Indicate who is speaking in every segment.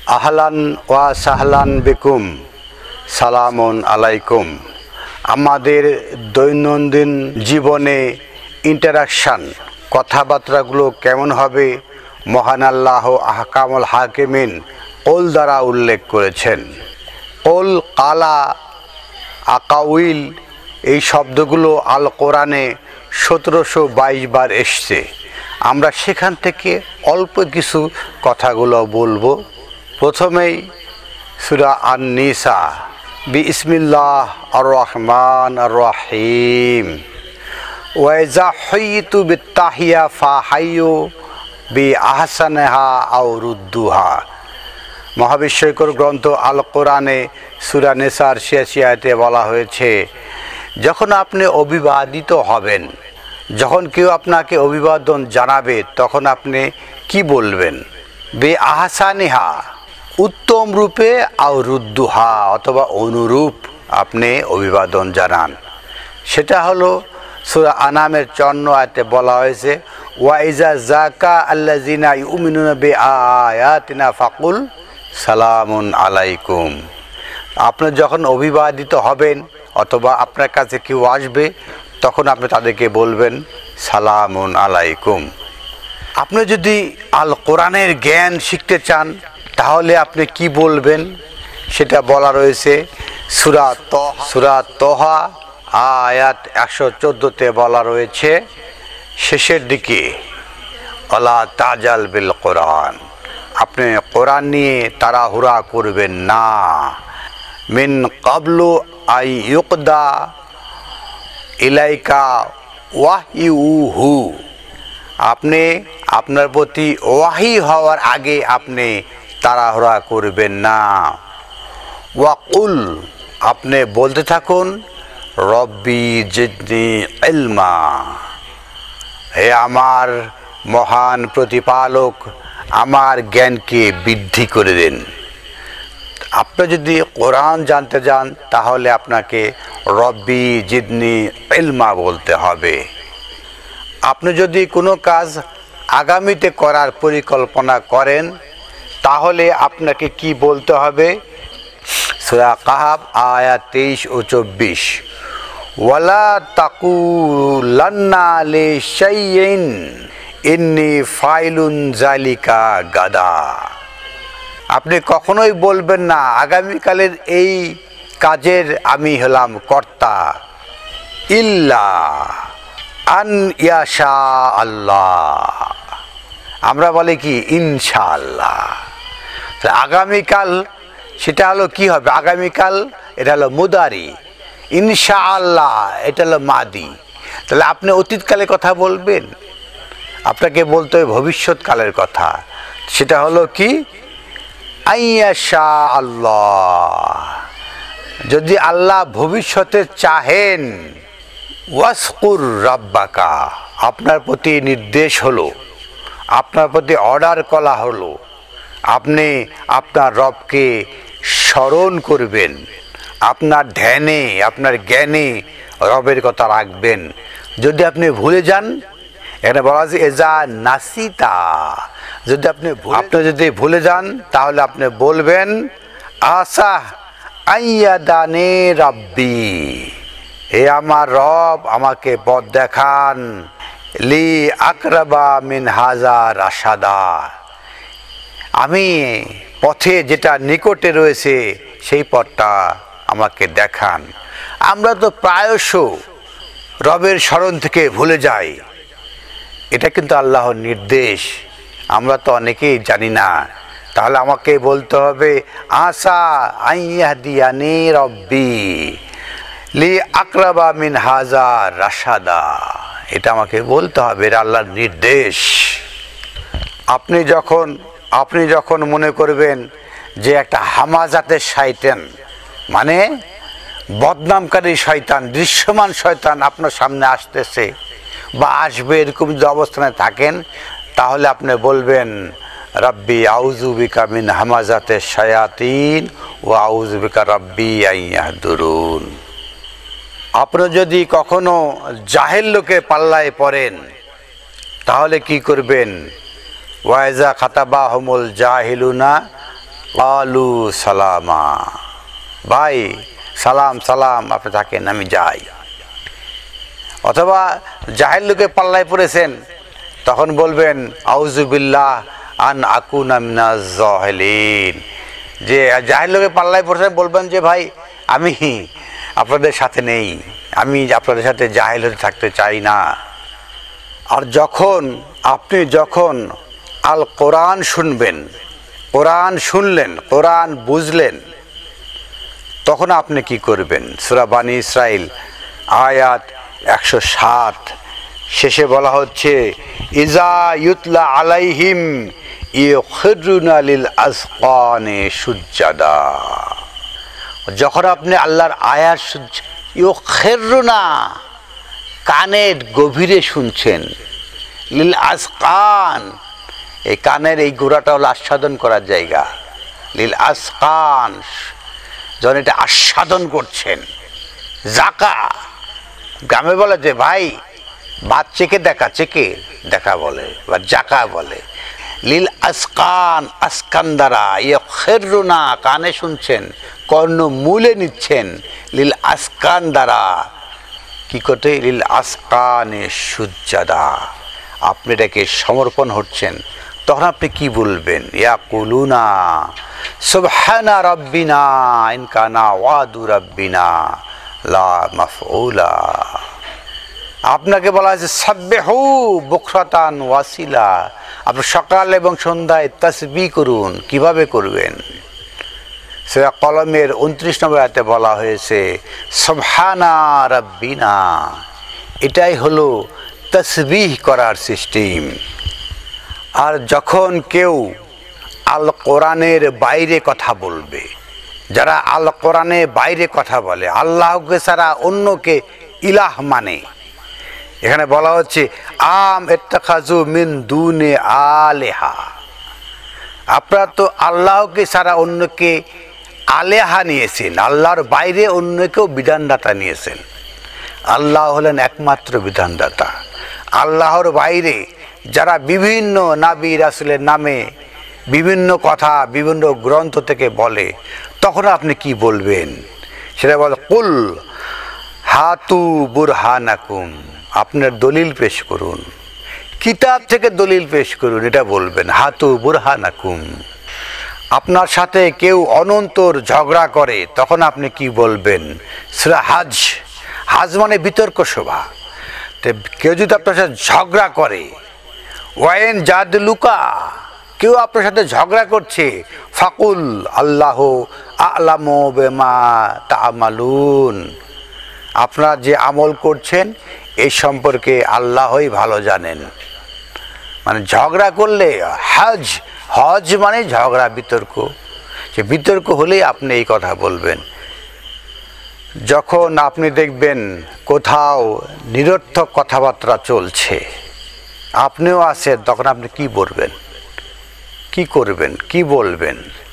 Speaker 1: আহলান ওয়া সাহলান বিকুম, সালামুন আলাইকুম। আমাদের দৈনন্দিন জীবনে ইন্টারাকশান, কথাবার্তাগুলো কেমন হবে মহান আল্লাহ আহকামুল হাকিমিন কল দ্বারা উল্লেখ করেছেন। কল, কালা, আকাউইল এই শব্দগুলো আল কোরআনে 1722 বার এসছে। আমরা সেখান থেকে অল্প কিছু কথাগুলো বলবো। প্রথমেই সূরা আন-নিসা, বিসমিল্লাহ আর রহমান আর রহিম। ওয়াইজা হাইতু বিত্তাহিয়া ফাহাইয়ু বিআহসানিহা আও রুদ্দুহা। মহাবিশ্বকর গ্রন্থ আল কোরআনে সূরা নিসার 86 আয়াতে বলা হয়েছে, যখন আপনি অভিবাদিত হবেন, যখন কেউ আপনাকে অভিবাদন জানাবে, তখন আপনি কি বলবেন? বিআহসানিহা, উত্তম রূপে, আও রুদ্দুহা, অথবা অনুরূপ আপনি অভিবাদন জানান। সেটা হলো সূরা আনামের 54 আয়াতে বলা হয়েছে, ওয়াইজা জাকা আল্লাযিনা ইউমিনুনা বিআয়াতিনা ফাকুল সালামুন আলাইকুম। আপনি যখন অভিবাদিত হবেন অথবা আপনার কাছে কেউ আসবে, তখন আপনি তাদেরকে বলবেন সালামুন আলাইকুম। আপনি যদি আল কোরআনের জ্ঞান শিখতে চান, তাহলে আপনি কি বলবেন সেটা বলা রয়েছে সূরা তহা আয়াত 114-তে বলা রয়েছে, শেষের দিকে, আলা তাজাল বিল কোরআন, আপনি কোরআন নিয়ে তাড়াহুড়া করবেন না। মিন কাবলু আই ইউকদা ইলাইকা ওয়াহিউহু, আপনি আপনার প্রতি ওয়াহি হওয়ার আগে আপনি তাড়াহুড়া করবেন না। ওয়াকুল, আপনি বলতে থাকুন রব্বি জিদনি ইলমা, হে আমার মহান প্রতিপালক, আমার জ্ঞানকে বৃদ্ধি করে দেন। আপনি যদি কোরআন জানতে চান, তাহলে আপনাকে রব্বি জিদনি ইলমা বলতে হবে। আপনি যদি কোনো কাজ আগামীতে করার পরিকল্পনা করেন, তাহলে আপনাকে কি বলতে হবে? সূরা কাহাফ আয়াত 23 ও 24, ওয়ালা তাকুলান্না লিশাইইন ইন্নী ফাইলুন যালিকা গাদা, আপনি কখনোই বলবেন না আগামীকালের এই কাজের আমি হলাম কর্তা, ইল্লা আন ইয়াশা আল্লাহ, আমরা বলি কি ইনশাআল্লাহ। আগামীকাল সেটা হলো কি হবে? আগামীকাল এটা হলো মুদারি, ইনশাআল্লাহ এটা হলো মাদি। তাহলে আপনি অতীতকালের কথা বলবেন, আপনাকে বলতে হবে ভবিষ্যৎকালের কথা। সেটা হলো কি আইয়াশা আল্লাহ, যদি আল্লাহ ভবিষ্যতে চাহেন। ওয়াসকুর রাব্বাকা, আপনার প্রতি নির্দেশ হলো, আপনার প্রতি অর্ডার করা হলো, আপনি আপনার রবকে স্মরণ করবেন, আপনার ধ্যানে, আপনার জ্ঞানে রবের কথা রাখবেন। যদি আপনি ভুলে যান, এখানে বলা আছে এজা নাসিতা, যদি আপনি যদি ভুলে যান, তাহলে আপনি বলবেন আসা আইয়াদানে রাব্বি, হে আমার রব আমাকে পথ দেখান, লি আকরাবা মিন হাজা রাশাদা, আমি পথে যেটা নিকটে রয়েছে সেই পথটা আমাকে দেখান। আমরা তো প্রায়শ রবের স্মরণ থেকে ভুলে যাই, এটা কিন্তু আল্লাহর নির্দেশ, আমরা তো অনেকেই জানি না। তাহলে আমাকে বলতে হবে আসা আইয়াহদিয়ানি রব্বি লি আকরাবা মিন হাজা রাশাদা, এটা আমাকে বলতে হবে, এটা আল্লাহর নির্দেশ। আপনি যখন মনে করবেন যে একটা হামাজাতের শয়তান, মানে বদনামকারী শয়তান, দৃশ্যমান শয়তান আপনার সামনে আসতেছে বা আসবে, এরকম যে অবস্থানে থাকেন, তাহলে আপনি বলবেন রাব্বি আউযু বিকা মিন হামাজাতিশ শায়াতিন ওয়া আউযু বিকা রাব্বি আন ইয়াহদুরুন। আপনি যদি কখনো জাহেল লোকের পাল্লায় পড়েন, তাহলে কি করবেন? ওয়াইজা খাতাবাহুমুল জাহিলুনা কালু সালামা, ভাই সালাম সালাম, আপনি থাকেন আমি যাই। অথবা জাহেল লোকে পাল্লায় পড়েছেন, তখন বলবেন আউযুবিল্লাহ আন আকুনা মিনাজ জাহিলিন। যে জাহেল লোকে পাল্লায় পড়েছেন, বলবেন যে ভাই আমি আপনাদের সাথে নেই, আমি আপনাদের সাথে জাহেল হতে থাকতে চাই না। আর আপনি যখন আল কোরআন শুনবেন, কোরআন শুনলেন, কোরআন বুঝলেন, তখন আপনি কি করবেন? সূরা বানী ইসরাইল আয়াত 107 শেষে বলা হচ্ছে ইজা ইউতলা আলাইহিম ইয়খিরুনা লিল আযকানি সুজ্জাদা। যখন আপনি আল্লাহর আয়াত ইয়খিরুনা, কানের গভীরে শুনছেন, লিল আযকান, এই কানের এই গোড়াটা হলো আস্বাদন করার জায়গা, লিল আযকান, যখন এটা আস্বাদন করছেন। জাকা, গ্রামে বলে যে ভাই ভাত চেকে দেখা, চেকে দেখা বলে বা জাকা বলে। লিল আযকান, আসকান দ্বারা, ইয়খিরুনা, কানে শুনছেন, কর্ণ মূলে নিচ্ছেন, লিল আসকান দ্বারা, কি করতে? লিল আসকানে সুজ্জাদা, আপনি এটাকে সমর্পণ হচ্ছেন। তখন আপনি কি বলবেন? ইয়াকুলুনা সুবহানা রাব্বিনা ইন কানা ওয়াদু রাব্বিনা লা মাফউলা। আপনাকে বলা হয়েছে সাব্বিহু বুকরাতান ওয়াসিলা, আপনি সকাল এবং সন্ধ্যায় তাসবিহ করুন। কিভাবে করবেন? সূরা কলমের 29 নম্বর আয়াতে বলা হয়েছে সুবহানা রাব্বিনা। এটাই হলো তাসবিহ করার সিস্টেম। আর যখন কেউ আল কোরআনের বাইরে কথা বলবে, যারা আল কোরআনের বাইরে কথা বলে, আল্লাহকে ছাড়া অন্যকে ইলাহ মানে, এখানে বলা হচ্ছে আম ইত্তাখাযু মিন দুনি আলেহা, আপনারা তো আল্লাহকে ছাড়া অন্যকে আলেহা নিয়েছেন, আল্লাহর বাইরে অন্যকেও বিধানদাতা নিয়েছেন। আল্লাহ হলেন একমাত্র বিধানদাতা। আল্লাহর বাইরে যারা বিভিন্ন নবী রাসূলের নামে বিভিন্ন কথা বিভিন্ন গ্রন্থ থেকে বলে, তখন আপনি কি বলবেন? সেটা বলে কুল হাতু বুরহানাকুম, আপনার দলিল পেশ করুন, কিতাব থেকে দলিল পেশ করুন, এটা বলবেন। হাতু বুরহানাকুম। আপনার সাথে কেউ অনন্তর ঝগড়া করে, তখন আপনি কি বলবেন? সূরা হাজ, হাজ মানে বিতর্ক সভা। তো কেউ যদি আপনার সাথে ঝগড়া করে, ওয়াইন জাদলুকা, কেউ আপনার সাথে ঝগড়া করছে, ফাকুল আল্লাহু আ'লামু বিমা তা'মালুন, আপনারা যে আমল করছেন এই সম্পর্কে আল্লাহই ভালো জানেন। মানে ঝগড়া করলে হজ মানে ঝগড়া, বিতর্ক। সে বিতর্ক হলেই আপনি এই কথা বলবেন। যখন আপনি দেখবেন কোথাও নিরর্থক কথাবার্তা চলছে, আপনিও আছেন, তখন আপনি কি বলবেন, কি করবেন, কি বলবেন?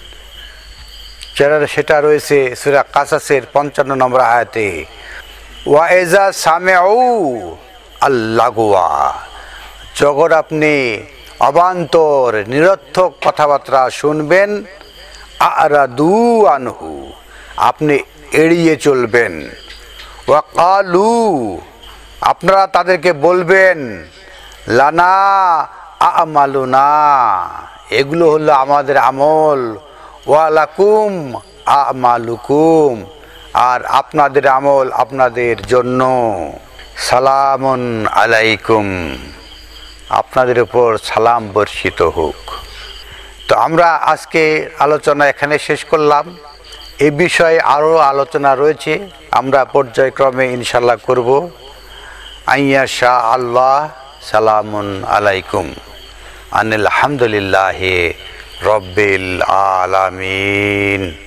Speaker 1: সেটা রয়েছে সূরা কাসাসের 55 নম্বর আয়াতে, ওয়া ইজা সামিউ আল-লাগওয়া, যখন আপনি অবান্তর নিরর্থক কথাবার্তা শুনবেন, আ'রাদু আনহু, আপনি এড়িয়ে চলবেন। ওয়া ক্বালু, আপনারা তাদেরকে বলবেন, লানা আমালুনা, এগুলো হলো আমাদের আমল, ওয়া লাকুম আমালুকুম, আর আপনাদের আমল আপনাদের জন্য। সালামুন আলাইকুম, আপনাদের উপর সালাম বর্ষিত হোক। তো আমরা আজকে আলোচনা এখানে শেষ করলাম। এ বিষয়ে আরও আলোচনা রয়েছে, আমরা পর্যায়ক্রমে ইনশাল্লাহ করব। আইয়া শাহ আল্লাহ, সালামুন আলাইকুম, আনিল হামদুলিল্লাহি রব্বিল আলামিন।